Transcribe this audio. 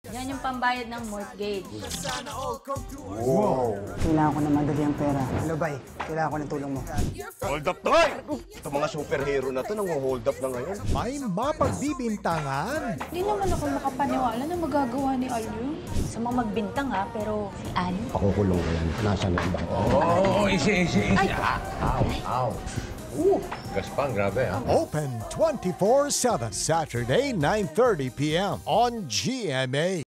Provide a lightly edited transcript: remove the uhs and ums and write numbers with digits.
Yan yung pambayad ng mortgage. Wow! Kailangan ko na madali ang pera. Hello, Bay. Kailangan ko ng tulong mo. Hold up to, eh! Ito mga superhero na to, nang-hold up na ngayon. May mapagbibintangan. Hindi naman ako makapaniwala na magagawa ni Al yun. Sa mga magbintang ha, pero si Al? Pakukulong ko yan. Nasaan ang bang? Oh, easy. Ow. Gaspang, grabe ah. Open 24/7. Saturday, 9:30 p.m. on GMA.